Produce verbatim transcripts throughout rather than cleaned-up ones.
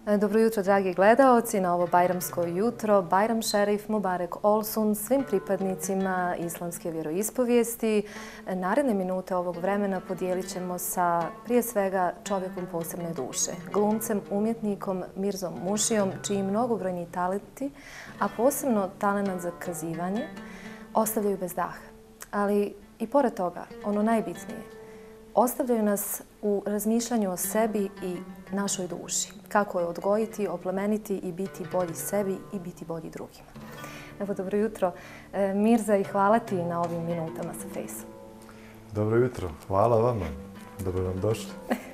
Dobro jutro, dragi gledaoci, na ovo bajramsko jutro. Bajram šerif Mubarek Olsun svim pripadnicima islamske vjeroispovijesti. Naredne minute ovog vremena podijelit ćemo sa prije svega čovjekom posebne duše, glumcem, umjetnikom Mirzom Mušijom, čiji mnogobrojni talenti, a posebno talenat za kazivanje, ostavljaju bez daha. Ali i pored toga, ono najbitnije, ostavljaju nas u razmišljanju o sebi i našoj duši. Kako je odgojiti, oplemeniti i biti bolji sebi i biti bolji drugima. Evo, dobro jutro, Mirza, i hvala ti na ovim minutama sa Fejsom. Dobro jutro, hvala vama. Dobro nam došli.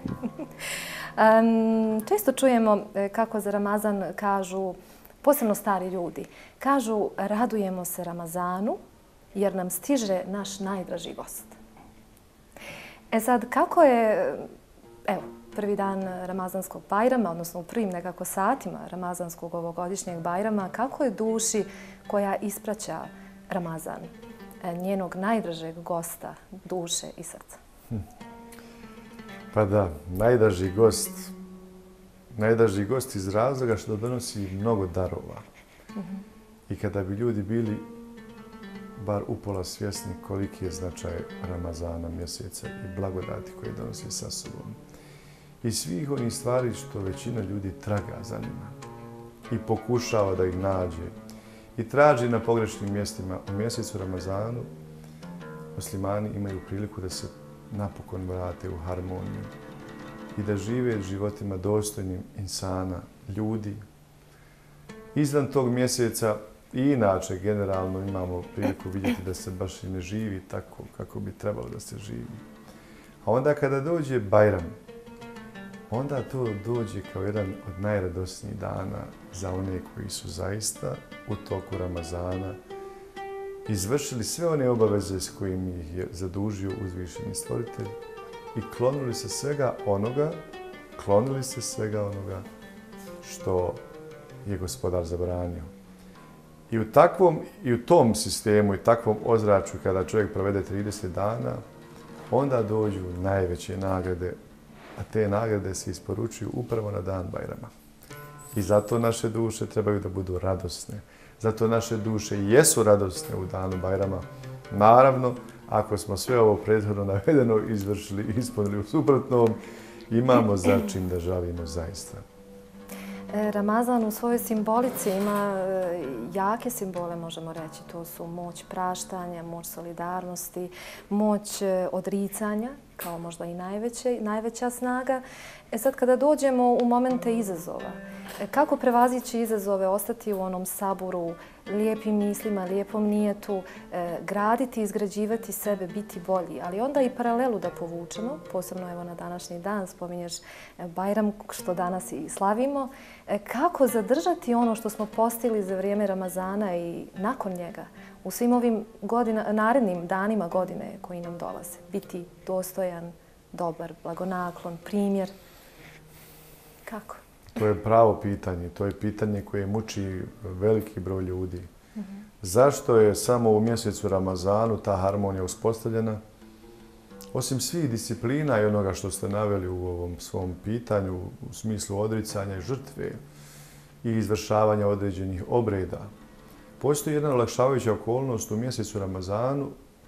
um, često čujemo kako za Ramazan kažu, posebno stari ljudi, kažu radujemo se Ramazanu jer nam stiže naš najdraži gost. E sad, kako je, evo, prvi dan Ramazanskog bajrama, odnosno u prvim nekako satima Ramazanskog ovogodišnjeg bajrama, kako je duši koja ispraća Ramazan, njenog najdražeg gosta, duše i srca? Hm. Pa da, najdraži gost, najdraži gost iz razloga što donosi mnogo darova. Mm-hmm. I kada bi ljudi bili bar upola svjesni koliki je značaj Ramazana, mjeseca i blagodati koje donosi sa sobom. I svih onih stvari što većina ljudi traga za njima i pokušava da ih nađe i traži na pogrešnim mjestima. U mjesecu Ramazanu muslimani imaju priliku da se napokon vrate u harmoniju i da žive životima dostojnim insana, ljudi. Izvan tog mjeseca i inače, generalno, imamo priliku vidjeti da se baš i ne živi tako kako bi trebalo da se živi. A onda kada dođe Bajram, onda to dođe kao jedan od najradosnijih dana za one koji su zaista u toku Ramazana izvršili sve one obaveze s kojim ih je zadužio uzvišeni stvoritelj i klonili se svega onoga, klonili se svega onoga što je gospodar zabranio. I u takvom, i u tom sistemu i takvom ozračju kada čovjek provede trideset dana, onda dođu najveće nagrade, a te nagrade se isporučuju upravo na dan Bajrama. I zato naše duše trebaju da budu radosne. Zato naše duše i jesu radosne u danu Bajrama. Naravno, ako smo sve ovo prethodno navedeno izvršili i ispunili u suprotnom, imamo za čim da žalimo zaista. Ramazan u svojoj simbolici ima jake simbole, možemo reći. To su moć praštanja, moć solidarnosti, moć odricanja, kao možda i najveće, najveća snaga. E sad, kada dođemo u momente izazova, kako prevazići izazove, ostati u onom saburu, lijepim mislima, lijepom nijetu, graditi, izgrađivati sebe, biti bolji, ali onda i paralelu da povučemo, posebno evo na današnji dan, spominješ Bajram što danas i slavimo, kako zadržati ono što smo postigli za vrijeme Ramazana i nakon njega, u svim ovim godina, narednim danima godine koji nam dolaze. Biti dostojan, dobar, blagonaklon, primjer. Kako? To je pravo pitanje. To je pitanje koje muči veliki broj ljudi. Mm-hmm. Zašto je samo u mjesecu Ramazanu ta harmonija uspostavljena? Osim svih disciplina i onoga što ste naveli u ovom svom pitanju, u smislu odricanja i žrtve i izvršavanja određenih obreda, postoji jedna olakšavajuća okolnost. U mjesecu Ramazanu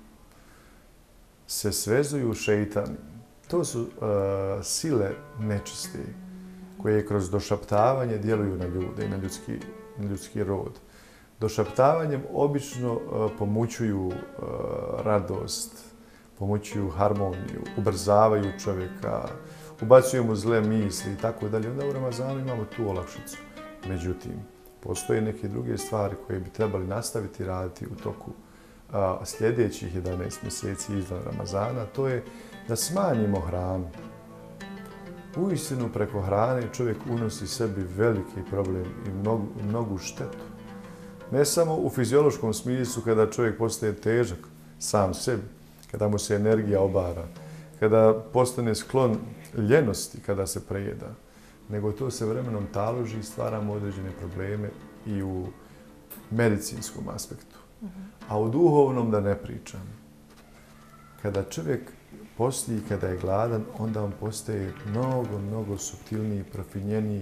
se svezuju šeitani. To su uh, sile nečiste koje kroz došaptavanje djeluju na ljude i na ljudski, na ljudski rod. Došaptavanjem obično uh, pomućuju uh, radost, pomućuju harmoniju, ubrzavaju čovjeka, ubacuju mu zle misli i tako dalje. Onda u Ramazanu imamo tu olakšicu. Međutim, postoje neke druge stvari koje bi trebali nastaviti raditi u toku a, sljedećih jedanaest mjeseci izvan Ramazana. To je da smanjimo hranu. Uistinu preko hrane čovjek unosi sebi veliki problem i mnogu, mnogu štetu. Ne samo u fiziološkom smislu kada čovjek postaje težak sam sebi, kada mu se energija obara, kada postane sklon ljenosti kada se prejeda, nego to se vremenom taloži i stvaramo određene probleme i u medicinskom aspektu. Mm-hmm. A u duhovnom da ne pričam. Kada čovjek posti i kada je gladan, onda on postaje mnogo, mnogo suptilniji, profinjeniji,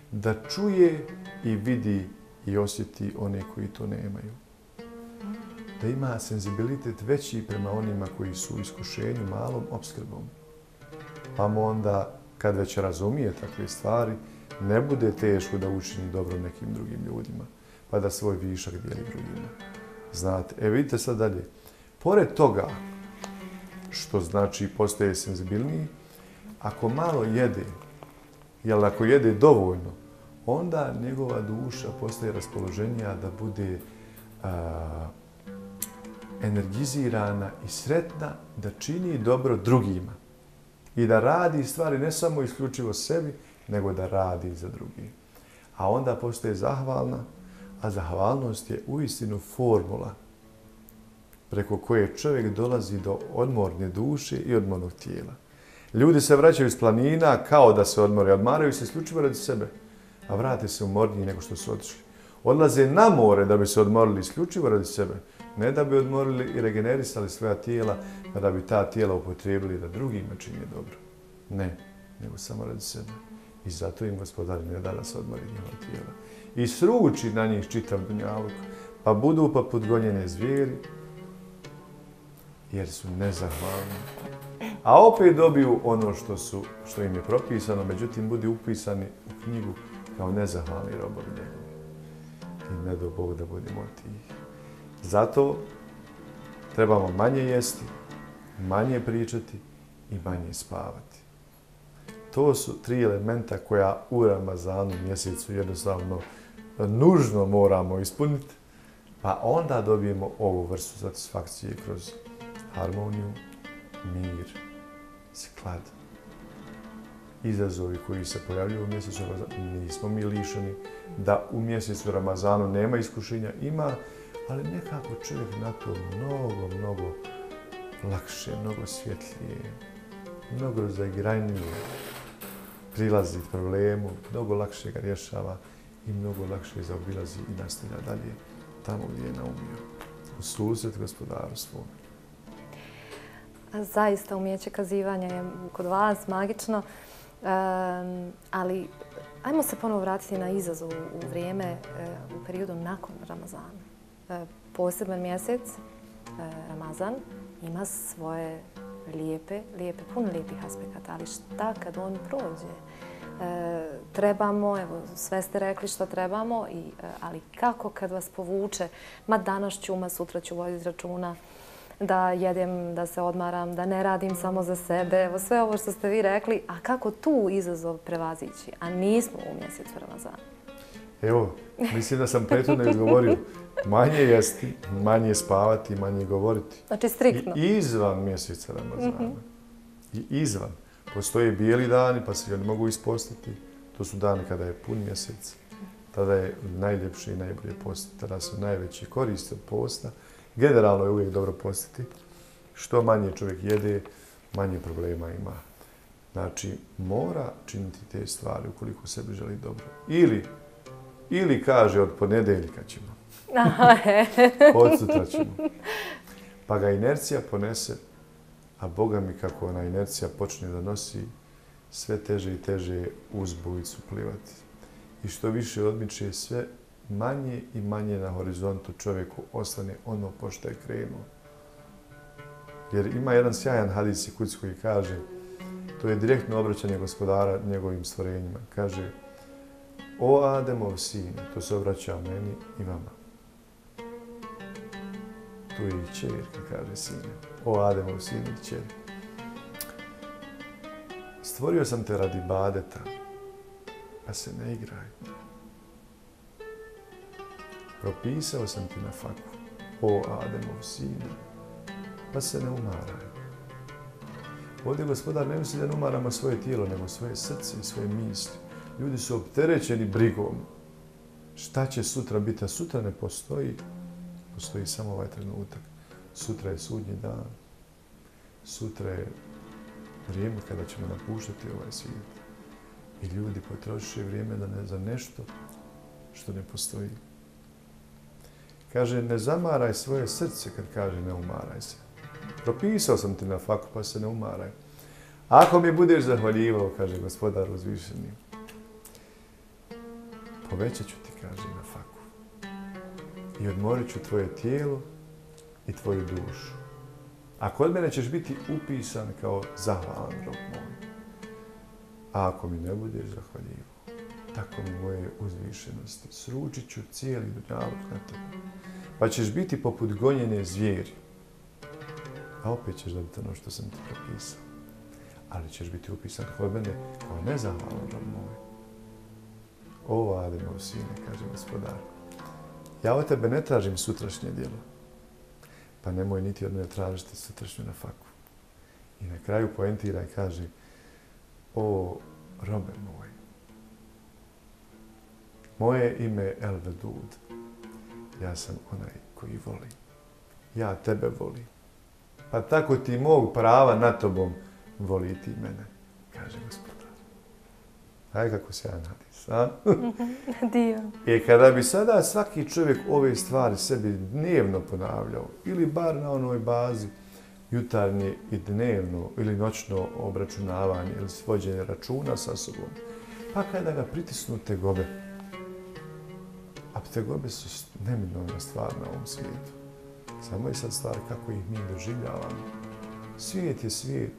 da čuje i vidi i osjeti one koji to nemaju. Da ima senzibilitet veći prema onima koji su u iskušenju malom opskrbom. Pa mu onda, kad već razumije takve stvari, ne bude teško da učini dobro nekim drugim ljudima, pa da svoj višak dijeli drugima. Znate, e vidite sad dalje. Pored toga, što znači postaje senzibilniji, ako malo jede, jel ako jede dovoljno, onda njegova duša postaje raspoloženija da bude a, energizirana i sretna da čini dobro drugima i da radi stvari ne samo isključivo sebi, nego da radi za drugi. A onda postaje zahvalna, a zahvalnost je uistinu formula preko koje čovjek dolazi do odmorne duše i odmornog tijela. Ljudi se vraćaju s planina kao da se odmore, odmaraju se isključivo radi sebe, a vrate se umorniji nego što su otišli. Odlaze na more da bi se odmorili isključivo radi sebe, ne da bi odmorili i regenerisali svoja tijela, pa da bi ta tijela upotrijebili da drugima čini dobro. Ne, nego samo radi sebe. I zato im Gospodar ne da da se odmori njihova tijela. I sruči na njih čitav dunjaluk, pa budu pa podgonjene zvijeri, jer su nezahvalni. A opet dobiju ono što, su, što im je propisano, međutim budu upisani u knjigu kao nezahvalni robovi njegovi. I ne do Bog da budemo tih. Zato trebamo manje jesti, manje pričati i manje spavati. To su tri elementa koja u Ramazanu mjesecu jednostavno nužno moramo ispuniti, pa onda dobijemo ovu vrstu satisfakcije kroz harmoniju, mir, sklad. Izazovi koji se pojavljuju u mjesecu Ramazanu, nismo mi lišeni da u mjesecu Ramazanu nema iskušenja, ima, ali nekako čovjek na to mnogo, mnogo lakše, mnogo svjetlije, mnogo zaigranjuje prilazi problemu, mnogo lakše ga rješava i mnogo lakše zaobilazi i nastavlja dalje tamo gdje je naumio, u susret Gospodaru svome. Zaista umijeće kazivanja je kod vas magično, um, ali ajmo se ponovo vratiti na izazov u vrijeme, u periodu nakon Ramazana. Poseban mjesec, Ramazan, ima svoje lijepe, lijepe, puno lijepih aspekata, ali šta kad on prođe? E, trebamo, evo, sve ste rekli što trebamo, i, ali kako kad vas povuče? Ma danas ću, ma sutra ću voditi računa da jedem, da se odmaram, da ne radim samo za sebe. Evo, sve ovo što ste vi rekli, a kako tu izazov prevazići? A nismo u mjesecu Ramazana. Evo, mislim da sam prethodno izgovorio. Manje jesti, manje spavati, manje govoriti. Znači striktno. I izvan mjeseca Ramazana. Mm-hmm. I izvan. Postoje bijeli dani pa se oni mogu ispostiti. To su dani kada je pun mjesec. Tada je najljepše i najbolje postiti. Tada su najveći koristi od posta. Generalno je uvijek dobro postiti. Što manje čovjek jede, manje problema ima. Znači, mora činiti te stvari ukoliko sebi želi dobro. Ili, ili kaže od ponedjeljka ćemo. Od sutra ćemo. Pa ga inercija ponese, a Boga mi kako ona inercija počne da nosi, sve teže i teže uz bujicu plivati. I što više odmiče, sve manje i manje na horizontu čovjeku ostane ono pošto je krenuo. Jer ima jedan sjajan hadis i kuc koji kaže, to je direktno obraćanje Gospodara njegovim stvorenjima. Kaže, o Ademov sine, to se obraća meni i vama. Tu je i čerka, kaže sine. O Ademov sine i čeri. Stvorio sam te radi ibadeta, pa se ne igraj. Propisao sam ti na faku, o Ademov sine, pa se ne umaraj. Ovdje Gospodar ne misli da ne umaramo svoje tijelo, nego svoje srce i svoje misli. Ljudi su opterećeni brigom. Šta će sutra biti? A sutra ne postoji. Postoji samo ovaj trenutak. Sutra je sudnji dan. Sutra je vrijeme kada ćemo napuštati ovaj svijet. I ljudi potroše vrijeme da ne, za nešto što ne postoji. Kaže, ne zamaraj svoje srce kad kaže ne umaraj se. Propisao sam ti na faku, pa se ne umaraj. Ako mi budeš zahvaljivao, kaže Gospodar uzvišeni, povećat ću ti, kaže, na faku. I odmorit ću tvoje tijelo i tvoju dušu. A kod mene ćeš biti upisan kao zahvalan rob moj. A ako mi ne budeš zahvaljivao, tako mi moje uzvišenosti, sručit ću cijeli dunjaluk na tebe. Pa ćeš biti poput gonjene zvijeri. A opet ćeš dobiti ono što sam ti propisao. Ali ćeš biti upisan kod mene kao nezahvalan rob moj. O, Ademov sine, kaže Gospodar, ja od tebe ne tražim sutrašnje djelo, pa nemoj niti od mene tražiti sutrašnju na faku. I na kraju poentira i kaže, o, robe moj, moje ime je El Vedud, ja sam onaj koji voli, ja tebe volim, pa tako ti mog prava nad tobom voli ti mene, kaže Gospodar. Aj kako sjajan hadis, a? Dio. I kada bi sada svaki čovjek ove stvari sebi dnevno ponavljao, ili bar na onoj bazi jutarnje i dnevno ili noćno obračunavanje ili svođenje računa sa sobom, pa kada ga pritisnu tegobe, a tegobe su neminovna stvar na ovom svijetu. Samo je sad stvar kako ih mi doživljavamo. Svijet je svijet.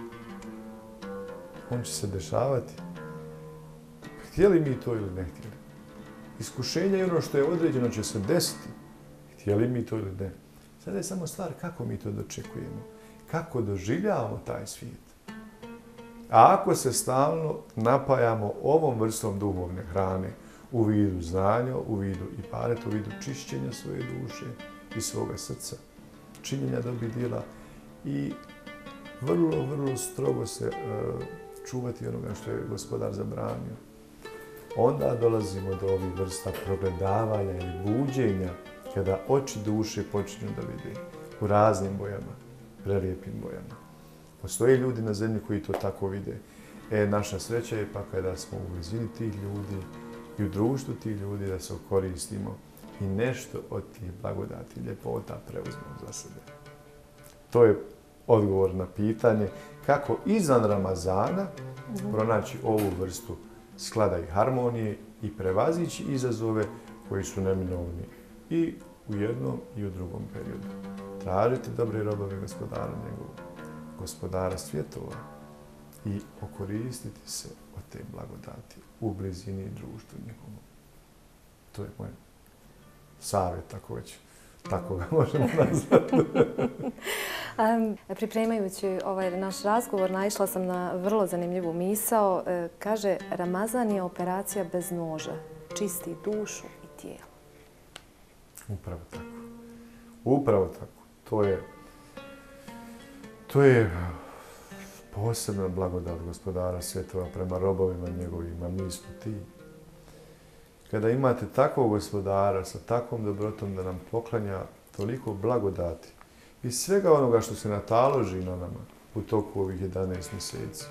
On će se dešavati. Htjeli mi to ili ne htjeli. Iskušenje i ono što je određeno će se desiti. Htjeli mi to ili ne. Sada je samo stvar kako mi to dočekujemo. Kako doživljavamo taj svijet. A ako se stalno napajamo ovom vrstom duhovne hrane u vidu znanja, u vidu i paret, u vidu čišćenja svoje duše i svoga srca, činjenja dobrih djela i vrlo, vrlo strogo se uh, čuvati onoga što je Gospodar zabranio, onda dolazimo do ovih vrsta progledavanja ili buđenja kada oči duše počinju da vide u raznim bojama, prelijepim bojama. Postoje ljudi na zemlji koji to tako vide. E, naša sreća je pa kada smo u blizini tih ljudi i u društvu tih ljudi da se koristimo i nešto od tih blagodati i ljepota preuzmemo za sebe. To je odgovor na pitanje kako izvan Ramazana pronaći ovu vrstu sklada i harmonije i prevazići izazove koji su neminovni i u jednom i u drugom periodu. Tražiti dobre robove Gospodara njegovog, Gospodara svjetova i okoristiti se od te blagodati u blizini društvu njegovom. To je moj savjet, ako već tako ga možemo nazvati. um, pripremajući ovaj naš razgovor, naišla sam na vrlo zanimljivu misao. E, kaže, Ramazan je operacija bez noža, čisti dušu i tijelo. Upravo tako. Upravo tako. To je, to je posebna blagodat Gospodara svjetova prema robovima njegovima. Mi smo ti. Kada imate takvog Gospodara sa takvom dobrotom da nam poklanja toliko blagodati i svega onoga što se nataloži na nama u toku ovih jedanaest mjeseci.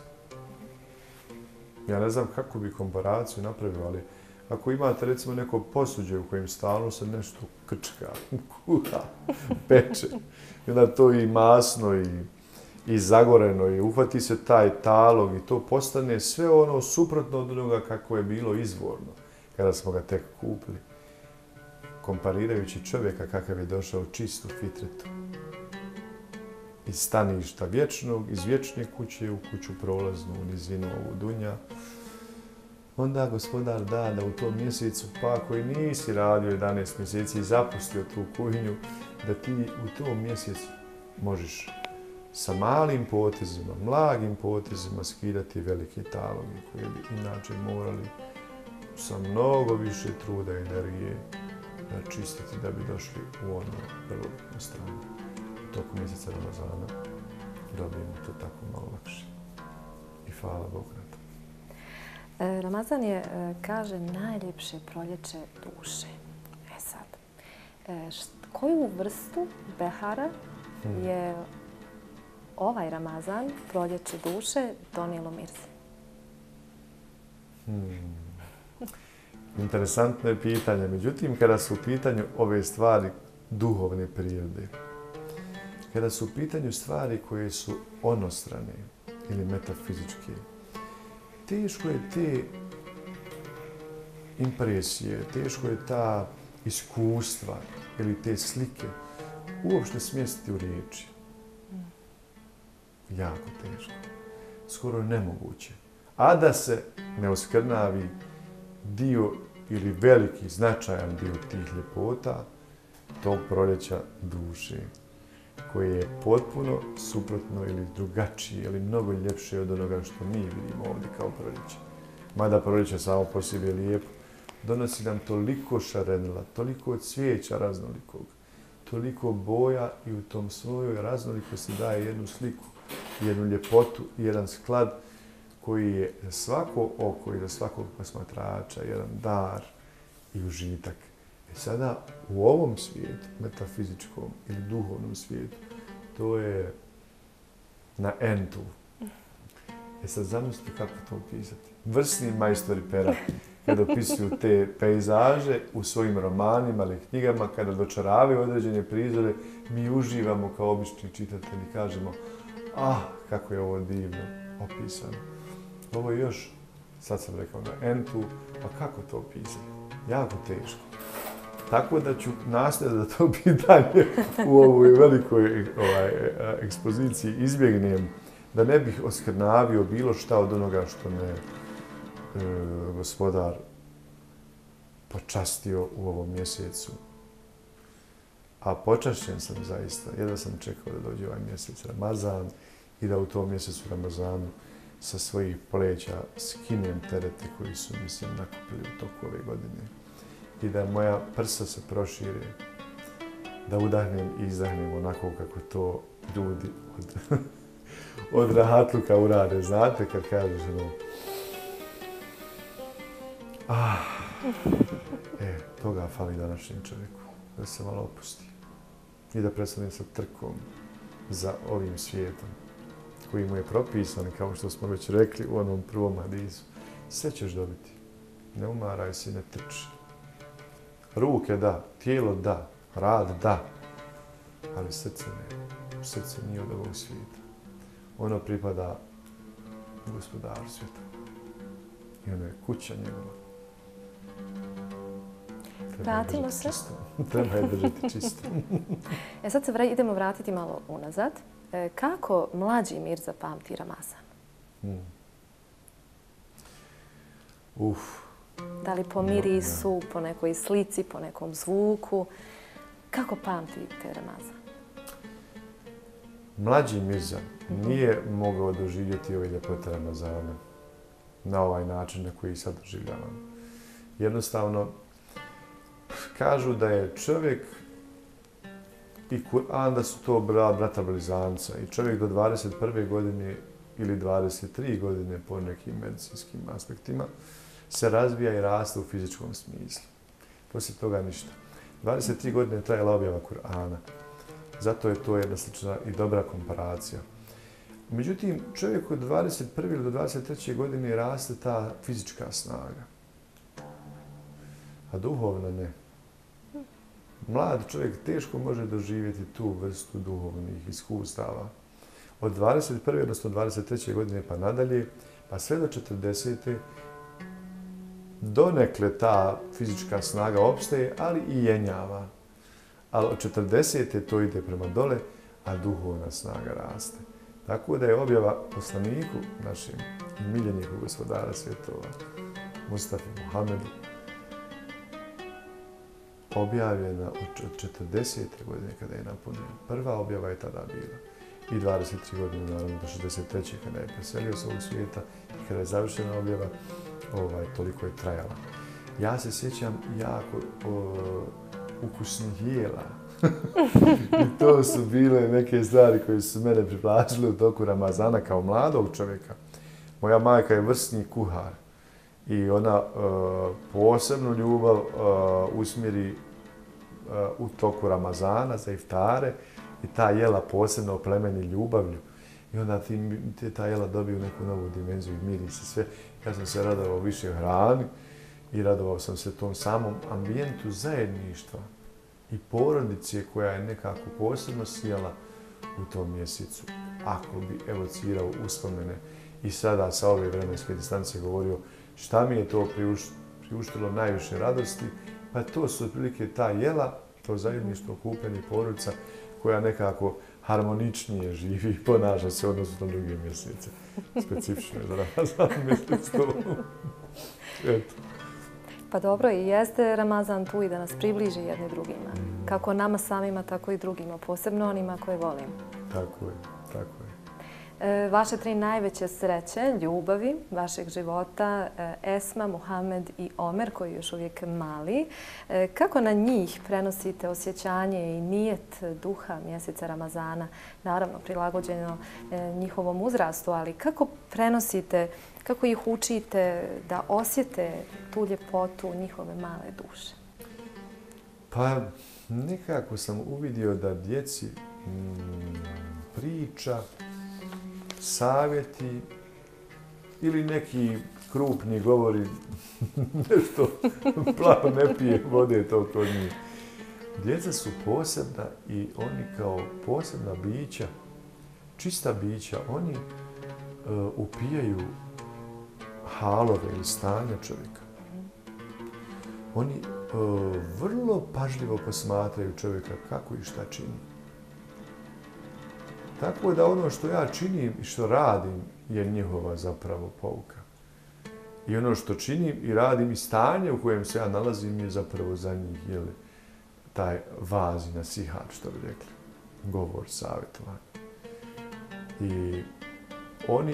Ja ne znam kako bi komparaciju napravio, ali ako imate recimo neko posuđe u kojem stalno se nešto krčka, kuha, peče, i onda to i masno i, i zagoreno i uhvati se taj talog i to postane sve ono suprotno od onoga kako je bilo izvorno kada smo ga tek kupili. Komparirajući čovjeka kakav je došao čist u fitretu. Iz staništa vječnog, iz vječne kuće u kuću prolaznu, u nizinu ovu dunja. Onda Gospodar da da u tom mjesecu, pa koji nisi radio jedanaest mjeseci i zapustio tu kuhinju, da ti u tom mjesecu možeš sa malim potezima, mlagim potezima skidati velike taloge koje bi inače morali sa mnogo više truda i energije čistiti da bi došli u ono prvobitno stanje. U toku mjeseca Ramazana dobijemo to tako malo lakše. I hvala Bogu na to. Ramazan je, kaže, najljepše proljeće duše. E sad, koju vrstu behara hmm. je ovaj Ramazan, proljeće duše, donijelo mirzi? Hmm. Interesantno je pitanje. Međutim, kada su u pitanju ove stvari duhovne prirode, kada su u pitanju stvari koje su onostrane ili metafizičke, teško je te impresije, teško je ta iskustva ili te slike uopšte smjestiti u riječi. Jako teško. Skoro nemoguće. A da se ne oskrnavi dio ili veliki, značajan dio tih ljepota tog proljeća duše, koje je potpuno suprotno ili drugačije ili mnogo ljepše od onoga što mi vidimo ovdje kao proljeće. Mada proljeće samo po sebi je lijepo, donosi nam toliko šarenila, toliko cvijeća raznolikog, toliko boja i u tom svojoj raznolikosti daje jednu sliku, jednu ljepotu i jedan sklad koji je za svako oko i za svakog posmatrača jedan dar i užitak. E sada u ovom svijetu, metafizičkom ili duhovnom svijetu, to je na entu. E sad zamislite kako to opisati. Vrsni majstori pera kada opisuju te pejzaže u svojim romanima ili knjigama, kada dočaravaju određene prizore, mi uživamo kao obični čitatelji i kažemo ah, kako je ovo divno opisano. Ovo je još, sad sam rekao na entu, pa kako to opisati? Jako teško. Tako da ću nastojati da to pitanje u ovoj velikoj ovaj, ekspoziciji izbjegnem, da ne bih oskrnavio bilo šta od onoga što me e, gospodar počastio u ovom mjesecu. A počašćen sam zaista. Jedva sam čekao da dođe ovaj mjesec Ramazan i da u tom mjesecu Ramazanu sa svojih pleća skinem terete koji su mi se nakupili u toku ove godine. I da moja prsa se prošire, da udahnem i izdahnem onako kako to ljudi od, od rahatluka urade. Znate kad kažeš ono, ah, e, toga fali današnjem čovjeku, da se malo opusti i da prestane sa trkom za ovim svijetom koji mu je propisan, kao što smo već rekli u onom prvom hadisu. Sve ćeš dobiti, ne umaraj se, ne trči. Ruke da, tijelo da, rad da, ali srce ne. Srce nije od ovog svijeta. Ono pripada gospodaru svijeta. I ono je kuća njegova. Vratimo se. Treba je držati čisto. E sad se vra- idemo vratiti malo unazad. E, kako mlađi Mirza pamti Ramazan? Hmm. Uf. Da li po mirisu, po nekoj slici, po nekom zvuku? Kako pamtite Ramazan? Mlađi Mirza nije mogao doživjeti ove ljepote Ramazana na ovaj način na koji sad doživljavam. Jednostavno, kažu da je čovjek i Kur'an da su to brat, brata blizanca i čovjek do dvadeset prve godine ili dvadeset tri godine po nekim medicinskim aspektima se razvija i raste u fizičkom smislu. Poslije toga ništa. dvadeset tri godine je trajala objava Kur'ana. Zato je to jedna slična i dobra komparacija. Međutim, čovjek od dvadeset prve ili do dvadeset treće godine raste ta fizička snaga. A duhovna ne. Mlad čovjek teško može doživjeti tu vrstu duhovnih iskustava. Od dvadeset prve odnosno dvadeset treće godine pa nadalje, pa sve do četrdesete donekle ta fizička snaga opstaje, ali i jenjava. Ali od četrdesete to ide prema dole, a duhovna snaga raste. Tako da je objava poslaniku našem i miljeniku gospodara svjetova, Mustafi Muhammedu, objavljena od četrdesete godine kada je napunio. Prva objava je tada bila. I dvadeset tri godine, naravno, do šezdeset treće kada je preselio s ovog svijeta i kada je završena objava, ovaj, toliko je trajala. Ja se sjećam jako o, ukusnih jela. I to su bile neke stvari koje su mene privlačile u toku Ramazana kao mladog čovjeka. Moja majka je vrsni kuhar i ona uh, posebnu ljubav uh, usmjeri uh, u toku Ramazana za iftare i ta jela posebno oplemeni ljubavlju. I onda ti, ti ta jela dobiju neku novu dimenziju i miris i sve. Ja sam se radovao više hrani i radovao sam se tom samom ambijentu zajedništva i porodice koja je nekako posebno sjela u tom mjesecu. Ako bi evocirao uspomene i sada sa ove vremenske distance govorio šta mi je to priuš, priuštilo najviše radosti, pa to su otprilike ta jela, to zajedništvo, okupljanje porodica, koja nekako harmoničnije živi i ponaša se odnosno na druge mjesece. Specifično je za Ramazan mjesec to. Eto. Pa dobro, i jeste Ramazan tu i da nas približi jedni drugima. Kako nama samima, tako i drugima, posebno onima koje volimo. Tako je, tako je. Vaše tri najveće sreće, ljubavi vašeg života, Esma, Muhamed i Omer, koji je još uvijek mali. Kako na njih prenosite osjećanje i nijet duha mjeseca Ramazana, naravno prilagođeno njihovom uzrastu, ali kako prenosite, kako ih učite da osjete tu ljepotu njihove male duše? Pa nekako sam uvidio da djeci mm, priča, savjeti ili neki krupni govori nešto plavo ne pije vode to kod njih. Djeca su posebna i oni kao posebna bića, čista bića, oni uh, upijaju halove ili stanja čovjeka. Oni uh, vrlo pažljivo posmatraju čovjeka kako i šta čini. Tako da ono što ja činim i što radim je njihova zapravo pouka. I ono što činim i radim i stanje u kojem se ja nalazim je zapravo za njih jeli, taj vaz i nasihat, što bi rekli. Govor, savjetovanje. I oni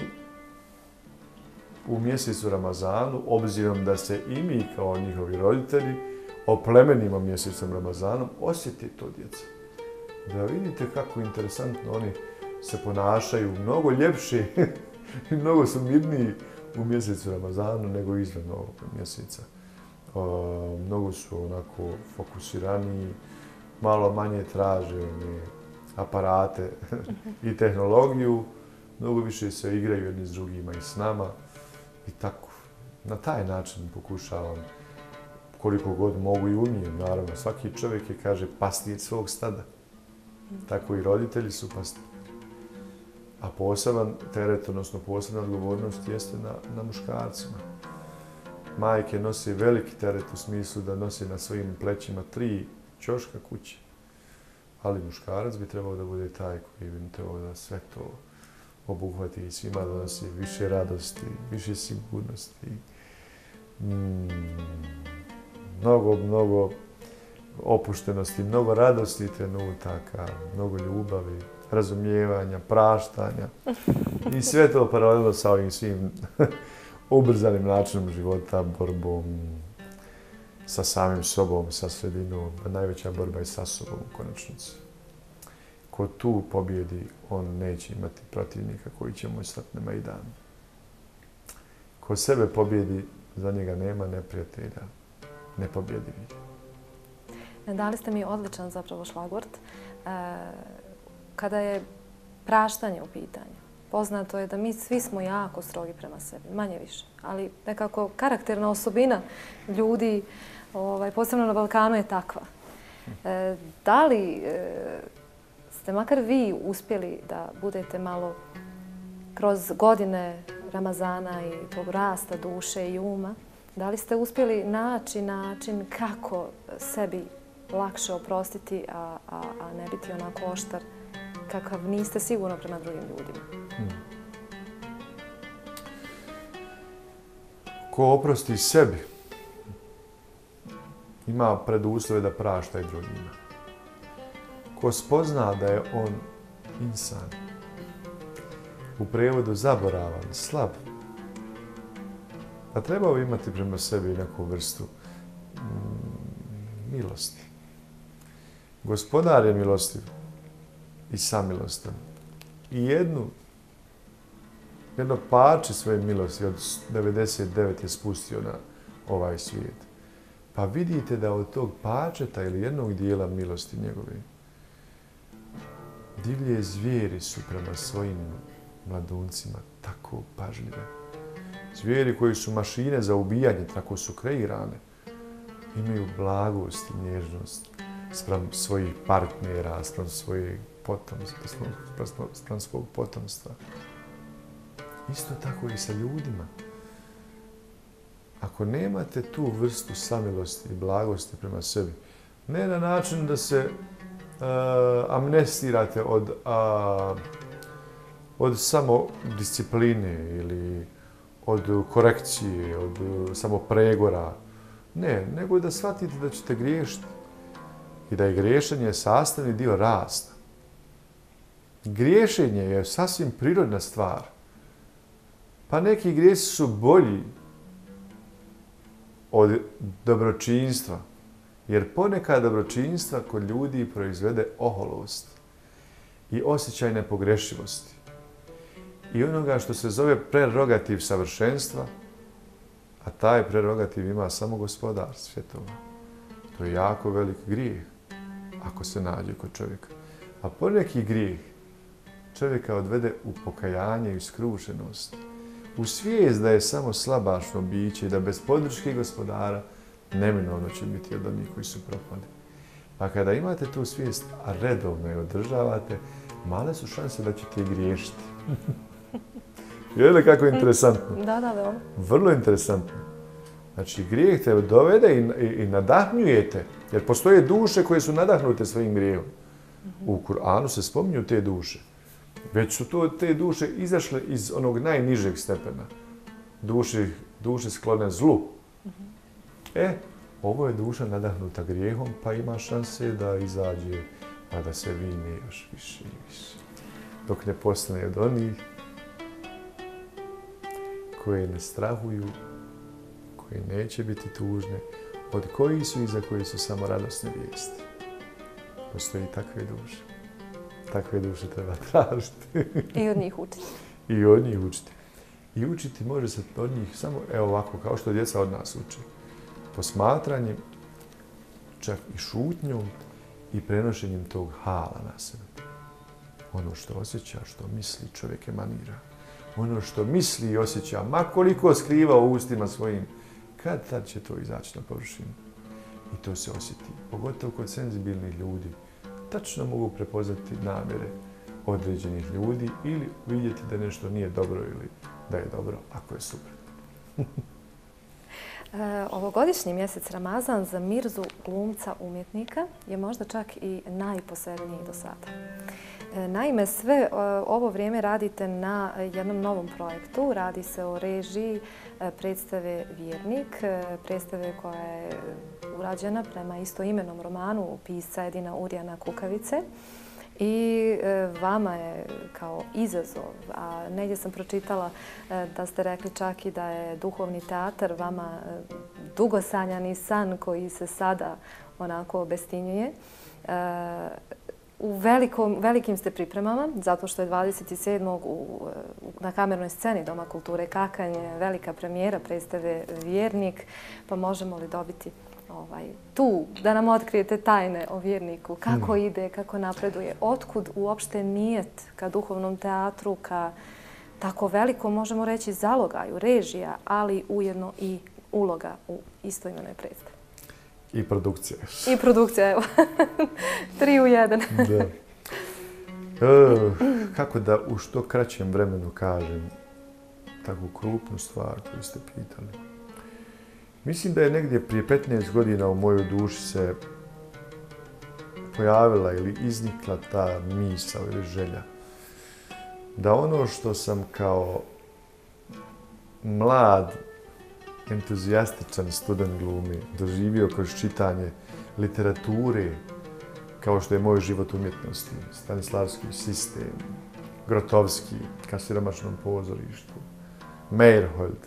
u mjesecu Ramazanu, obzirom da se i mi kao njihovi roditelji oplemenimo mjesecom Ramazanom, osjeti to djeca. Da vidite kako interesantno oni se ponašaju mnogo ljepše i mnogo su mirniji u mjesecu Ramazanu nego izvan ovog mjeseca. O, mnogo su onako fokusiraniji, malo manje traže one aparate i tehnologiju, mnogo više se igraju jedni s drugima i s nama i tako. Na taj način pokušavam koliko god mogu i umijem, naravno. Svaki čovjek je, kaže, pastir svog stada. Tako i roditelji su pastiri. A poseban teret, odnosno posebna odgovornost jeste na, na muškarcima. Majke nose veliki teret u smislu da nose na svojim plećima tri ćoška kuće. Ali muškarac bi trebao da bude taj koji bi trebao da sve to obuhvati i svima donosi više radosti, više sigurnosti. Mm, mnogo, mnogo opuštenosti, mnogo radosti trenutaka, mnogo ljubavi, razumijevanja, praštanja i sve to paralelno sa ovim svim ubrzanim načinom života, borbom sa samim sobom, sa sredinom, a najveća borba je sa sobom u konačnici. Ko tu pobjedi, on neće imati protivnika koji će mu stati na Majdanu. Ko sebe pobjedi, za njega nema neprijatelja, nepobjedivih. Dali ste mi odličan zapravo šlagvort. Kada je praštanje u pitanju, poznato je da mi svi smo jako strogi prema sebi, manje više. Ali nekako karakterna osobina ljudi, ovaj, posebno na Balkanu, je takva. E, da li e, ste makar vi uspjeli da budete malo kroz godine Ramazana i tog rasta duše i uma, da li ste uspjeli naći način kako sebi lakše oprostiti, a, a, a ne biti onako oštar kakav niste sigurno prema drugim ljudima? Hmm. Ko oprosti sebi, ima preduslove da prašta i drugima. Ko spozna da je on insan, u prevodu zaboravan, slab, pa trebao imati prema sebi neku vrstu mm, milosti. Gospodar je milostiv i samilostan. I jednu, jedno parče svoje milosti od devedeset devet je spustio na ovaj svijet. Pa vidite da od tog parčeta ili jednog dijela milosti njegove divlje zvijeri su prema svojim mladuncima tako pažljive. Zvijeri koji su mašine za ubijanje, tako su kreirane, imaju blagost i nježnost spram svojih partnera, spram svojeg potomstva, spram svog potomstva. Isto tako i sa ljudima. ako nemate tu vrstu samilosti i blagosti prema sebi, ne na način da se uh, amnestirate od, uh, od samodiscipline ili od korekcije, od uh, samopregora. Ne, nego da shvatite da ćete griješiti i da je griješenje sastavni dio rasta. Griješenje je sasvim prirodna stvar. Pa neki grijesi su bolji od dobročinstva. Jer ponekad dobročinstva kod ljudi proizvede oholost i osjećaj nepogrešivosti. I onoga što se zove prerogativ savršenstva, a taj prerogativ ima samo Gospodar svjetova. To je jako velik grijeh ako se nađe kod čovjeka. A poneki grijeh čovjeka odvede u pokajanje i skrušenost, u svijest da je samo slabašno biće i da bez podrške Gospodara neminovno će biti od onih koji su propali. Pa kada imate tu svijest, a redovno je održavate, male su šanse da ćete i griješiti. Vidite kako je interesantno? Da, da, da. Vrlo interesantno. Znači, grijeh te dovede i, i, i nadahnjujete, jer postoje duše koje su nadahnute svojim grijehom. U Kur'anu se spominju te duše. Već su to te duše izašle iz onog najnižeg stepena. Duše, duše sklone zlu. E, ovo je duša nadahnuta grijehom, pa ima šanse da izađe, a da se vine još više i više. Dok ne postane od onih koje ne strahuju, koje neće biti tužne, od koji su i za koji su samo radosne vijesti. Postoji takve duše. Takve duše treba tražiti. I od njih učiti. I od njih učiti. I učiti može se od njih samo, evo ovako, kao što djeca od nas uče. Posmatranjem, čak i šutnjom i prenošenjem tog hala na sebe. Ono što osjeća, što misli, čovjek emanira. Ono što misli i osjeća, ma koliko skriva u ustima svojim, kad tad će to izaći na površinu. I to se osjeti. Pogotovo kod senzibilnih ljudi. Tačno mogu prepoznati namjere određenih ljudi ili vidjeti da nešto nije dobro ili da je dobro, ako je super. E, ovogodišnji mjesec Ramazan za Mirzu, glumca umjetnika, je možda čak i najposebniji do sada. E, naime, sve ovo vrijeme radite na jednom novom projektu. Radi se o režiji predstave Vjernik, predstave koja je urađena prema istoimenom romanu pisca Edina Urijana Kukavice. I vama je kao izazov, a negdje sam pročitala da ste rekli čak i da je duhovni teatar vama dugosanjani san koji se sada onako obestinjuje. U velikom, velikim ste pripremama, zato što je dvadeset sedmog U, na kamernoj sceni Doma kulture Kakanje velika premijera predstave Vjernik, pa možemo li dobiti ovaj, tu da nam otkrijete tajne o Vjerniku, kako hmm. ide, kako napreduje, otkud uopšte nijet ka duhovnom teatru, ka tako velikom, možemo reći, zalogaju, režija, ali ujedno i uloga u istoimenoj predstavi. I produkcija. I produkcija, evo. Tri u jedan. Da. E, kako da u što kraćem vremenu kažem takvu krupnu stvar koju ste pitali. Mislim da je negdje prije petnaest godina u mojoj duši se pojavila ili iznikla ta misao ili želja da ono što sam kao mlad, entuzijastičan student glume doživio kroz čitanje literature, kao što je Moj život umjetnosti, Stanislavski sistem, Grotovski, Ka siromašnom pozorištu, Meyerhold,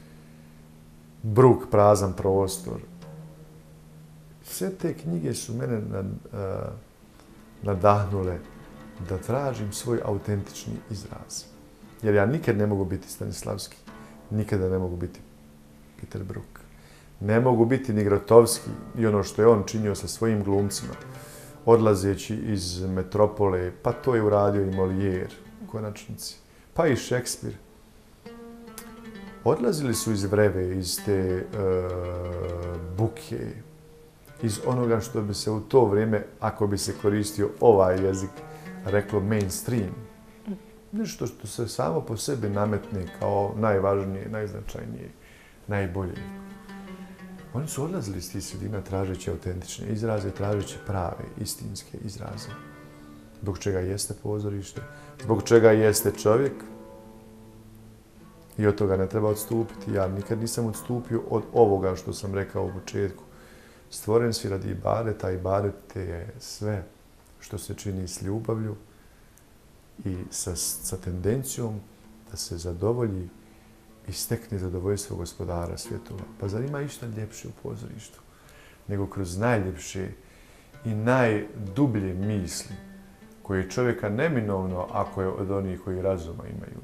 Bruk, Prazan prostor. Sve te knjige su mene nadahnule da tražim svoj autentični izraz. Jer ja nikad ne mogu biti Stanislavski, nikada ne mogu biti Peter Brook. Ne mogu biti ni Grotovski i ono što je on činio sa svojim glumcima, odlazeći iz metropole, pa to je uradio i Molière u konačnici, pa i Šekspir. Odlazili su iz vreve, iz te uh, buke, iz onoga što bi se u to vrijeme, ako bi se koristio ovaj jezik, reklo mainstream. Nešto što se samo po sebi nametne kao najvažnije, najznačajnije. najbolje. Oni su odlazili iz tih sredina tražeći autentične izraze, tražeći prave, istinske izraze. Zbog čega jeste pozorište, zbog čega jeste čovjek. I od toga ne treba odstupiti. Ja nikad nisam odstupio od ovoga što sam rekao u početku. Stvoren si radi ibadeta, ibadet je sve što se čini s ljubavlju i sa, sa tendencijom da se zadovolji i stekne zadovoljstvo gospodara svjetova. Pa zar ima išta ljepše u pozorištu nego kroz najljepše i najdublje misli koje čovjeka neminovno, ako je od onih koji razuma imaju,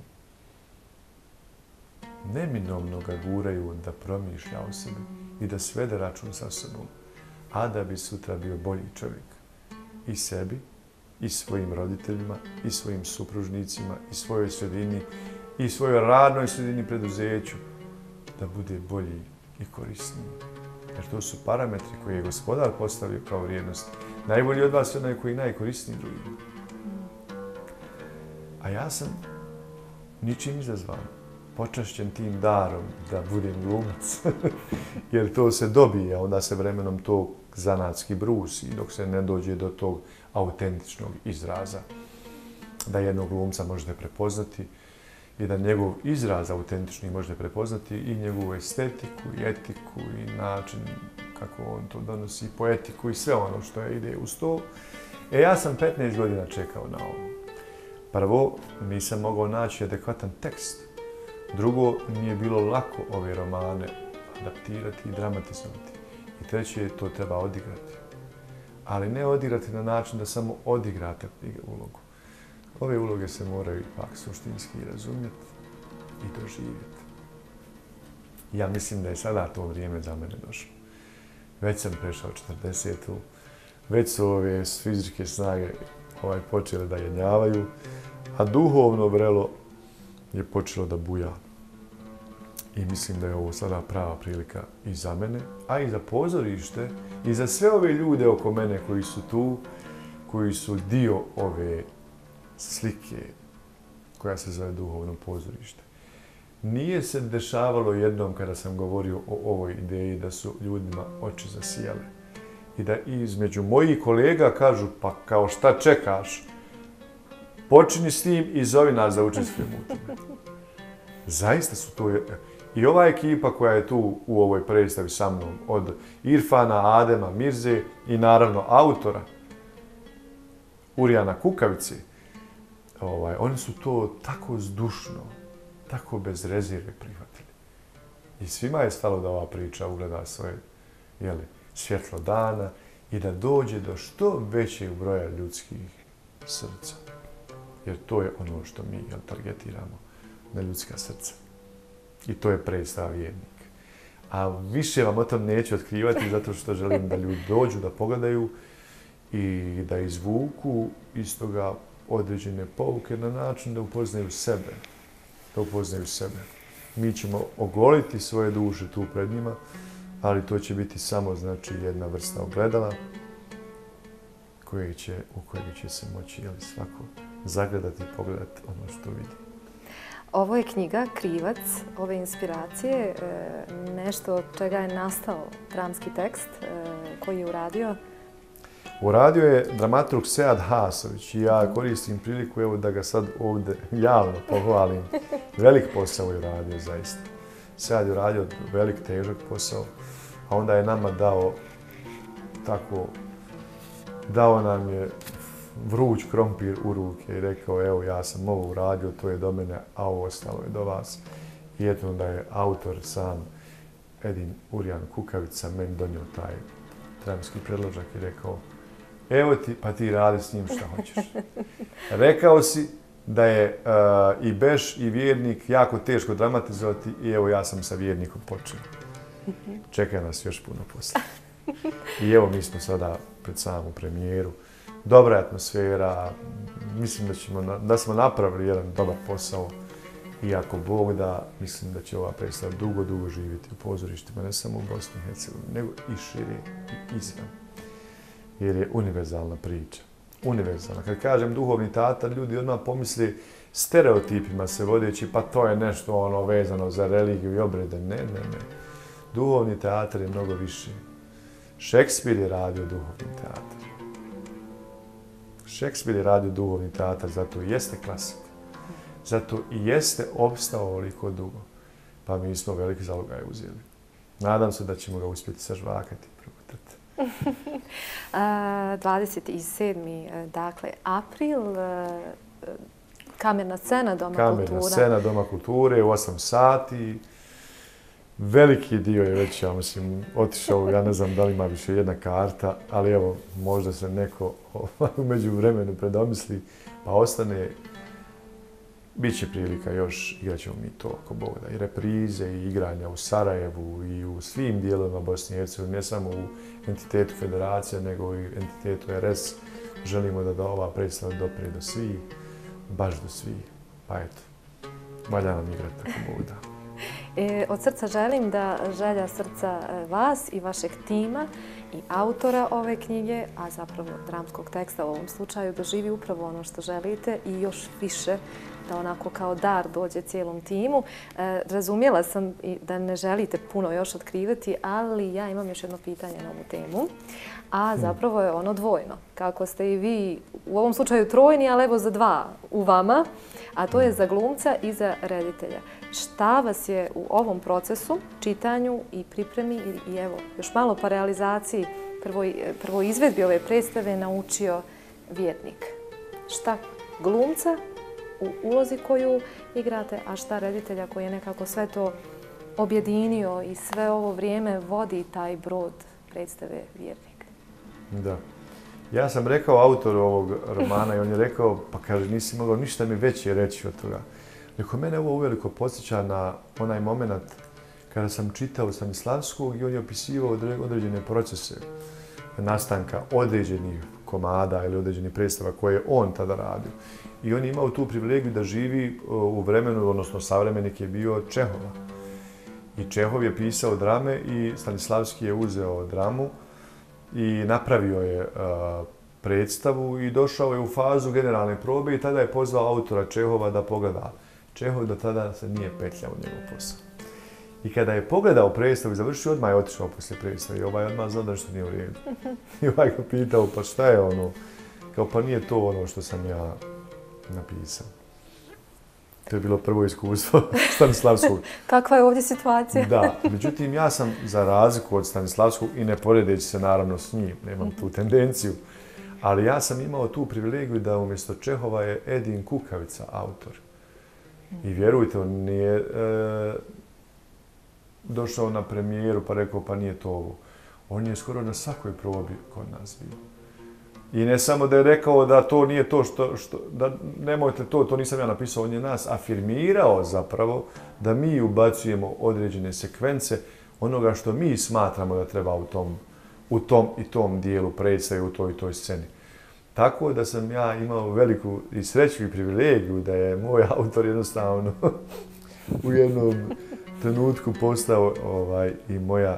neminovno ga guraju da promišlja o sebi i da svede račun sa sobom, a da bi sutra bio bolji čovjek. I sebi, i svojim roditeljima, i svojim supružnicima, i svojoj sredini, i svojoj radnoj sredini, preduzeću, da bude bolji i korisniji. Jer to su parametri koje je gospodar postavio kao vrijednost. Najbolji od vas je onaj koji je najkorisniji drugim. A ja sam ničim izazvan, počašćen tim darom da budem glumac. Jer to se dobije, a onda se vremenom to zanatski brusi dok se ne dođe do tog autentičnog izraza. Da jednog glumca možete prepoznati i da njegov izraz autentični možete prepoznati i njegovu estetiku i etiku i način kako on to donosi, poetiku i sve ono što je ide uz to. E, ja sam petnaest godina čekao na ovo. Prvo, nisam mogao naći adekvatan tekst. Drugo, nije bilo lako ove romane adaptirati i dramatizovati. I treće, to treba odigrati. Ali ne odigrati na način da samo odigrate ulogu. Ove uloge se moraju ipak suštinski razumjeti i doživjeti. Ja mislim da je sada to vrijeme za mene došlo. Već sam prešao četrdesetu, već su ove fizičke snage ovaj, počele da jenjavaju, a duhovno vrelo je počelo da buja. I mislim da je ovo sada prava prilika i za mene, a i za pozorište, i za sve ove ljude oko mene koji su tu, koji su dio ove slike koja se zove duhovno pozorište. Nije se dešavalo jednom kada sam govorio o ovoj ideji da su ljudima oči zasijale. I da između mojih kolega kažu, pa kao šta čekaš? Počini s tim i zovi nas da učestvujemo u tome. Zaista su to... I ova ekipa koja je tu u ovoj predstavi sa mnom, od Irfana, Adema, Mirze i naravno autora, Urijana Kukavice, ovaj, oni su to tako zdušno, tako bez rezerve prihvatili. I svima je stalo da ova priča ugleda svoje jeli, svjetlo dana i da dođe do što većeg broja ljudskih srca. Jer to je ono što mi jel, targetiramo na ljudska srca. I to je predstava Vjernik. A više vam o tom neću otkrivati zato što želim da ljudi dođu, da pogledaju i da izvuku iz toga određene pouke na način da upoznaju sebe. Da upoznaju sebe. Mi ćemo ogoliti svoje duše tu pred njima, ali to će biti samo znači jedna vrsta ogledala koje će, u kojeg će se moći jeli, svako zagledati i pogledati ono što vidi. Ovo je knjiga Krivac, ove inspiracije, nešto od čega je nastao dramski tekst koji je uradio. Uradio je dramaturg Sead Hasović i ja koristim priliku evo da ga sad ovdje javno pohvalim. Velik posao je uradio zaista. Sead je uradio velik, težak posao, a onda je nama dao tako, dao nam je vruć krompir u ruke i rekao, evo ja sam ovo uradio, to je do mene, a ovo ostalo je do vas. I eto onda je autor sam, Edin Urijan Kukavica, meni donio taj dramski predložak i rekao, evo ti, pa ti radi s njim šta hoćeš. Rekao si da je uh, i Beš i Vjernik jako teško dramatizovati i evo ja sam sa Vjernikom počeo. Čeka nas još puno posla. I evo mi smo sada pred samu premijeru. Dobra atmosfera, mislim da, ćemo, da smo napravili jedan dobar posao i ako Bog da, mislim da će ova predstava dugo, dugo živjeti u pozorištima, ne samo u Bosni i Hercegovini, nego i šire i izvan. Jer je univerzalna priča. univerzalna. Kad kažem duhovni teatar, ljudi odmah pomisli stereotipima se vodeći, pa to je nešto ono vezano za religiju i obrede. Ne, ne, ne. Duhovni teatar je mnogo više. Šekspir je radio duhovni teatar. Šekspir je radio duhovni teatar, zato i jeste klasik. Zato i jeste opstao ovoliko dugo. Pa mi smo veliki zalogaj uzeli. Nadam se da ćemo ga uspjeti sažvakati i progutati. dvadeset sedmi dakle, april, kamerna scena Doma kamerna kultura. Kamerna scena Doma kulture u osam sati. Veliki dio je već, ja mislim, otišao, ja ne znam da li ima više jedna karta, ali evo, možda se neko u međuvremenu predomisli, pa ostane. Biće prilika još, igrat ćemo mi to, ako Bog da, i reprize, i igranja u Sarajevu, i u svim dijelovima Bosne i Hercegovine, ne samo u entitetu federacija, nego i entitetu R S. Želimo da, da ova predstava dopre do svih, baš do svih. Pa eto, valja nam igrati, ako Bog da. E, od srca želim da želja srca vas i vašeg tima i autora ove knjige, a zapravo dramskog teksta u ovom slučaju, doživi upravo ono što želite i još više, da onako kao dar dođe cijelom timu. E, razumjela sam i da ne želite puno još otkrivati, ali ja imam još jedno pitanje na ovu temu, a zapravo je ono dvojno. Kako ste i vi u ovom slučaju trojni, ali evo za dva u vama, a to je za glumca i za reditelja. Šta vas je u ovom procesu, čitanju i pripremi i, i evo još malo pa realizaciji prvoj, prvoj izvedbi ove predstave naučio vjernik? Šta glumca u ulozi koju igrate, a šta reditelja koji je nekako sve to objedinio i sve ovo vrijeme vodi taj brod predstave Vjernik? Da. Ja sam rekao autoru ovog romana i on je rekao, pa kaže, nisi mogao ništa mi veće reći od toga. Rekao, mene ovo uveliko podsjeća na onaj moment kada sam čitao Stanislavskog i on je opisivao određene procese nastanka određenih komada ili određenih predstava koje je on tada radio. I on je imao tu privilegiju da živi u vremenu, odnosno savremenik je bio Čehova. I Čehov je pisao drame i Stanislavski je uzeo dramu i napravio je predstavu i došao je u fazu generalne probe i tada je pozvao autora Čehova da pogleda. Čehov do tada se nije petljao u njegov posao. I kada je pogledao predstavu i završio, odmah je otišao poslije predstave i ovaj odmah znao da nešto nije u redu. I ovaj ga pitao, pa šta je ono? Kao, pa nije to ono što sam ja napisao. To je bilo prvo iskustvo Stanislavskog. Kakva je ovdje situacija? Da, međutim ja sam za razliku od Stanislavskog i ne poredeći se naravno s njim, nemam tu tendenciju, ali ja sam imao tu privilegiju da umjesto Čehova je Edin Kukavica autor. I vjerujte, on nije e, došao na premijeru pa rekao pa nije to ovo. On je skoro na svakoj probi kod nas bio. I ne samo da je rekao da to nije to što, što da nemojte to, to nisam ja napisao, on je nas afirmirao zapravo da mi ubacujemo određene sekvence onoga što mi smatramo da treba u tom, u tom i tom dijelu predstave, u toj i toj sceni. Tako da sam ja imao veliku i sreću i privilegiju da je moj autor jednostavno u jednom trenutku postao ovaj, i moja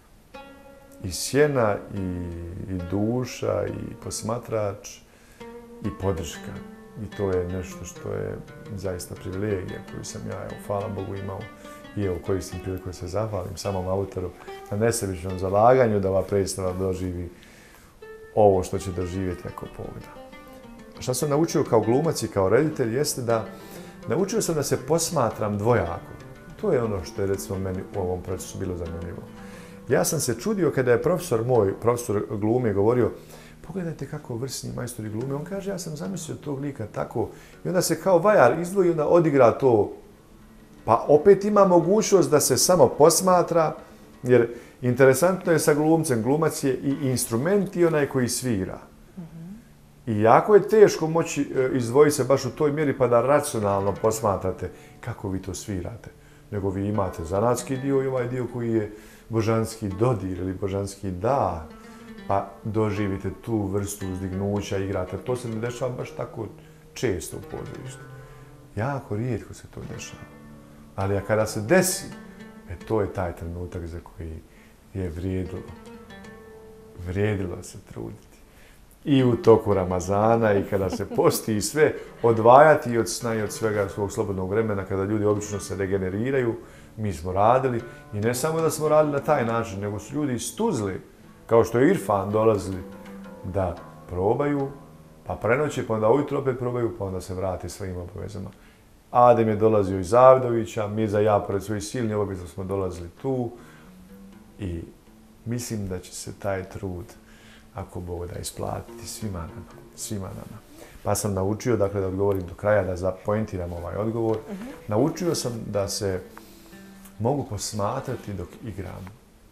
i sjena, i, i duša, i posmatrač, i podrška. I to je nešto što je zaista privilegija koju sam ja, evo, hvala Bogu, imao. I evo, koristim priliku da se zahvalim samom autoru na nesebičnom zalaganju da ova predstava doživi ovo što će doživjeti ako pogleda. Šta sam naučio kao glumac i kao reditelj jeste da naučio sam da se posmatram dvojako. To je ono što je recimo meni u ovom procesu bilo zanimljivo. Ja sam se čudio kada je profesor moj, profesor glume, govorio pogledajte kako vrsni majstori glume. On kaže, ja sam zamislio tog lika tako. I onda se kao vajar izdvoji i onda odigra to. Pa opet ima mogućnost da se samo posmatra, jer interesantno je sa glumcem. Glumac je i instrument i onaj koji svira. I jako je teško moći izdvojiti se baš u toj mjeri pa da racionalno posmatrate kako vi to svirate. Nego vi imate zanatski dio i ovaj dio koji je božanski dodir ili božanski da, pa doživite tu vrstu uzdignuća, igrate. To se ne dešava baš tako često u pozorištu. Jako rijetko se to dešava. Ali a kada se desi, e, to je taj trenutak za koji je vrijedilo, vrijedilo se truditi. i u toku Ramazana i kada se posti i sve, odvajati od sna i od svega svog slobodnog vremena kada ljudi obično se regeneriraju. Mi smo radili i ne samo da smo radili na taj način, nego su ljudi istuzli, kao što je Irfan dolazili, da probaju, pa prenoće, pa onda ujutro opet probaju, pa onda se vrati svojim obavezama. Adem je dolazio iz Zavidovića, mi za ja pored svojih silnih obaveza smo dolazili tu i mislim da će se taj trud, ako Bog da, isplatiti svima nama, svima nama. Pa sam naučio, dakle, da odgovorim do kraja, da zapointiram ovaj odgovor. Uh-huh. Naučio sam da se mogu posmatrati dok igram.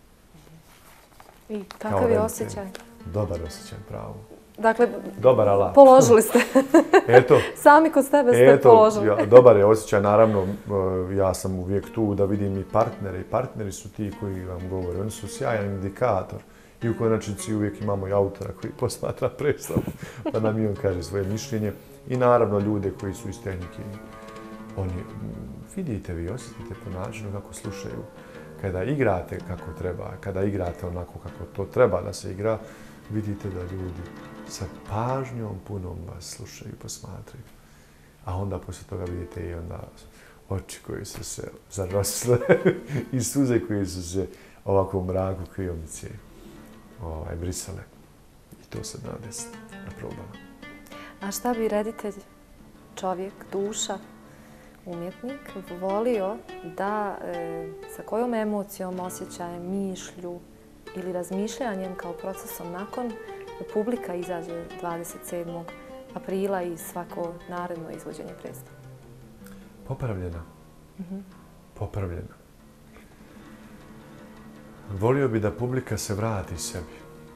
I kakav je osjećaj? Dobar osjećaj, pravo. Dakle, dobar alat. Položili ste. Eto, sami kod tebe ste eto, položili. Ja, dobar je osjećaj, naravno, ja sam uvijek tu da vidim i partnere. I partneri su ti koji vam govore. Oni su sjajan indikator. I u konačnici uvijek imamo i autora koji posmatra predstavu, pa nam i on kaže svoje mišljenje. I naravno ljude koji su iz tehnike. Oni, vidite vi, osjetite po načinu kako slušaju. Kada igrate kako treba, kada igrate onako kako to treba da se igra, vidite da ljudi sa pažnjom punom vas slušaju i posmatraju. A onda poslije toga vidite i onda oči koji su se zarosile i suze koji su se ovako u mraku kriomice ovaj, brisale. I to se da desiti na probama. A šta bi reditelj, čovjek, duša, umjetnik volio da e, sa kojom emocijom, osjećajem, mišlju ili razmišljanjem kao procesom nakon publika izađe dvadeset sedmog aprila i svako naredno izvođenje predstave? Popravljena. Mm-hmm. Popravljena. Volio bi da publika se vrati sebi.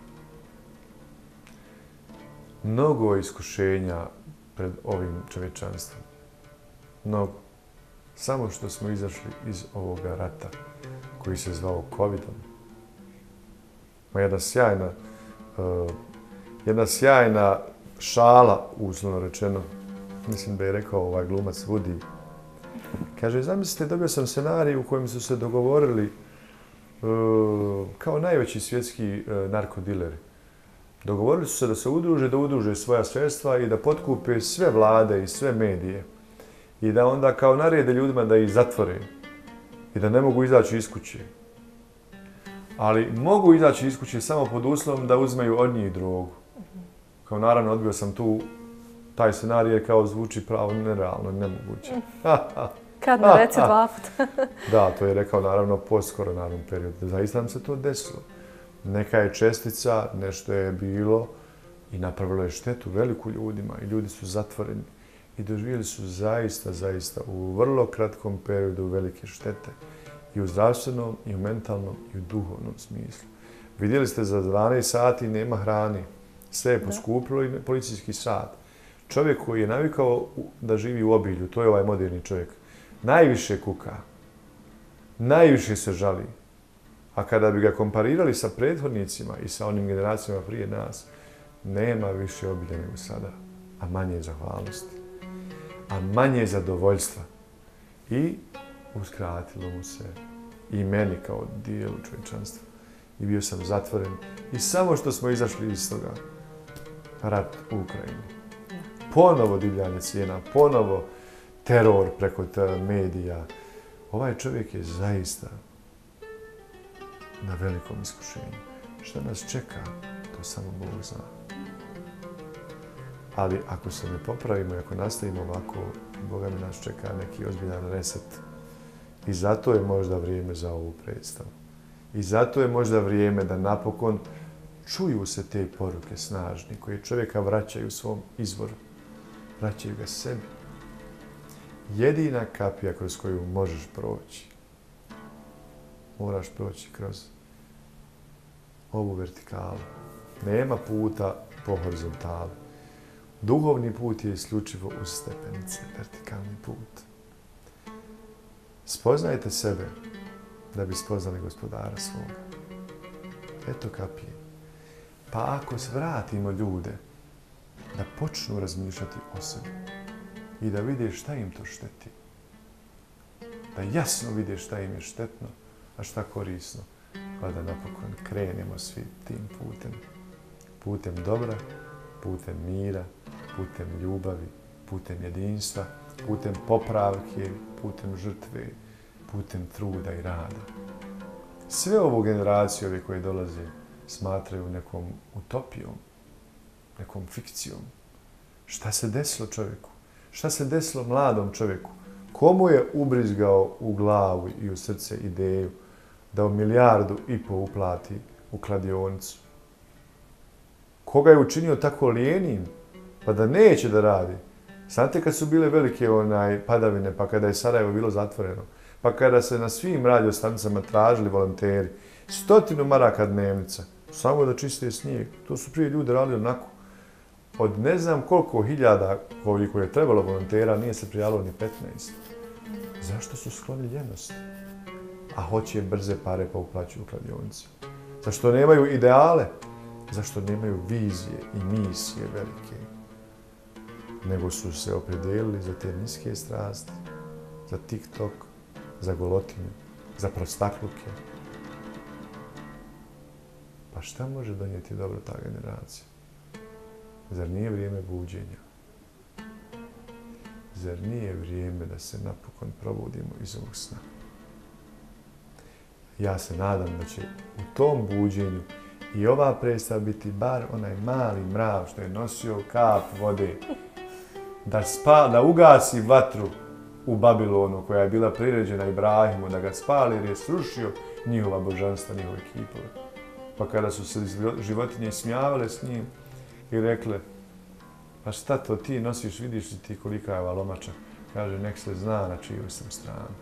Mnogo iskušenja pred ovim čovječanstvom. Mnogo. Samo što smo izašli iz ovoga rata koji se zvao Covidom. Ma jedna sjajna, uh, jedna sjajna šala, uslovno rečeno, mislim da je rekao ovaj glumac Woody. Kaže, zamislite, dobio sam scenarij u kojem su se dogovorili uh, kao najveći svjetski uh, narkodileri. Dogovorili su se da se udruže, da udruže svoja sredstva i da potkupe sve vlade i sve medije. I da onda kao narede ljudima da ih zatvore i da ne mogu izaći iz kuće. Ali mogu izaći iz kuće samo pod uslovom da uzmeju od njih drogu. Kao naravno odbio sam tu taj scenarij kao zvuči pravo nerealno, nemoguće. Kad ne reci dva puta. Da, to je rekao naravno postkoronarnom periodu. Zaista nam se to desilo. Neka je čestica, nešto je bilo i napravilo je štetu veliku ljudima i ljudi su zatvoreni. I doživjeli su zaista, zaista u vrlo kratkom periodu velike štete. I u zdravstvenom, i u mentalnom, i u duhovnom smislu. Vidjeli ste, za dvanaest sati nema hrane. Sve je poskupilo i policijski sat. Čovjek koji je navikao da živi u obilju, to je ovaj moderni čovjek, najviše kuka, najviše se žali. A kada bi ga komparirali sa prethodnicima i sa onim generacijama prije nas, nema više obilja nego sada, a manje zahvalnosti, a manje zadovoljstva. I uskratilo mu se i meni kao dijelu čovječanstva. I bio sam zatvoren. I samo što smo izašli iz toga, rat u Ukrajini. Ponovo divljanje cijena, ponovo teror preko medija. Ovaj čovjek je zaista na velikom iskušenju. Šta nas čeka, to samo Bog zna. Ali ako se ne popravimo i ako nastavimo ovako, Boga mi nas čeka neki ozbiljan reset. I zato je možda vrijeme za ovu predstavu. I zato je možda vrijeme da napokon čuju se te poruke snažne koje čovjeka vraćaju svom izvoru. Vraćaju ga sebi. Jedina kapija kroz koju možeš proći, moraš proći kroz ovu vertikalu. Nema puta po horizontali. Duhovni put je isključivo uz stepenice, vertikalni put. Spoznajte sebe da bi spoznali gospodara svoga. Eto kapije. Pa ako vratimo ljude da počnu razmišljati o sebi i da vide šta im to šteti, da jasno vide šta im je štetno, a šta korisno, pa da napokon krenemo svi tim putem, putem dobra putem mira, putem ljubavi, putem jedinstva, putem popravke, putem žrtve, putem truda i rada. Sve ovu generaciju ove koje dolaze smatraju nekom utopijom, nekom fikcijom. Šta se desilo čovjeku? Šta se desilo mladom čovjeku? Komu je ubrizgao u glavu i u srce ideju da u milijardu i po uplati u kladionicu? Koga je učinio tako lijenim pa da neće da radi? Znate kad su bile velike onaj padavine, pa kada je Sarajevo bilo zatvoreno, pa kada se na svim radiostanicama tražili volonteri, stotinu maraka dnevnica, samo da čiste snijeg. To su prije ljudi radili onako. Od ne znam koliko hiljada koliko je trebalo volontera, nije se prijavilo ni petnaest. Zašto su skloni ljenosti? A hoće brze pare pa uplaćuju u kladionici. Zašto nemaju ideale? Zašto nemaju vizije i misije velike? Nego su se opredijelili za te niske strasti, za TikTok, za golotinu, za prostakluke. Pa šta može donijeti dobro ta generacija? Zar nije vrijeme buđenja? Zar nije vrijeme da se napokon probudimo iz ovog sna? Ja se nadam da će u tom buđenju i ova predstava biti bar onaj mali mrav što je nosio kap vode, da, spa, da ugasi vatru u Babilonu koja je bila priređena Ibrahimu, da ga spali jer je srušio njihova božanstva, njihove kipove. Pa kada su se životinje smijavale s njim i rekle, pa šta to ti nosiš, vidiš li ti kolika je ova lomača? Kaže, nek se zna na čiju sam stranu.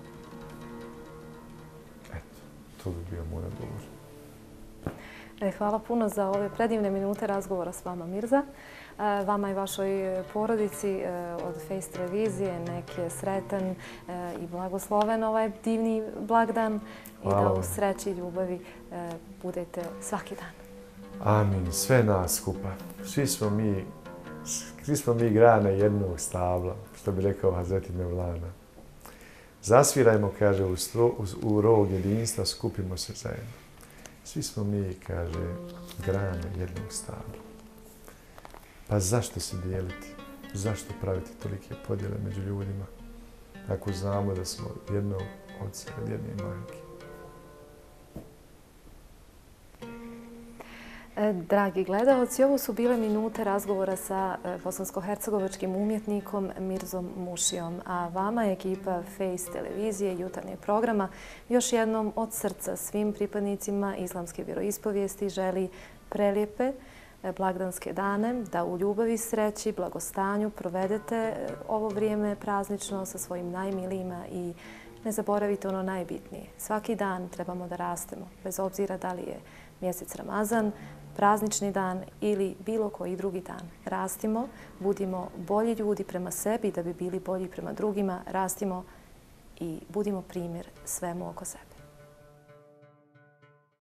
Eto, to bi bio moj odgovor. Hvala puno za ove predivne minute razgovora s vama, Mirza. Vama i vašoj porodici od Face televizije nek je sretan i blagosloven ovaj divni blagdan i da u sreći i ljubavi budete svaki dan. Amin. Sve nas skupa. Svi smo mi, svi smo mi grane jednog stabla, što bi rekao Hazreti Mevlana. Zasvirajmo, kaže, u, stro, u, u rog jedinstva, skupimo se zajedno. Svi smo mi, kaže, grane jednog stabla. Pa zašto se dijeliti? Zašto praviti tolike podjele među ljudima? Ako znamo da smo jednog oca, jedne majke. Dragi gledalci, ovo su bile minute razgovora sa bosansko-hercegovačkim umjetnikom Mirzom Mušijom, a vama je ekipa Face televizije i jutarnjeg programa još jednom od srca svim pripadnicima islamske vjeroispovijesti želi prelijepe blagdanske dane, da u ljubavi, sreći, blagostanju provedete ovo vrijeme praznično sa svojim najmilijima i ne zaboravite ono najbitnije. Svaki dan trebamo da rastemo, bez obzira da li je mjesec Ramazan, praznični dan ili bilo koji drugi dan. Rastimo, budimo bolji ljudi prema sebi da bi bili bolji prema drugima, rastimo i budimo primjer svemu oko sebe.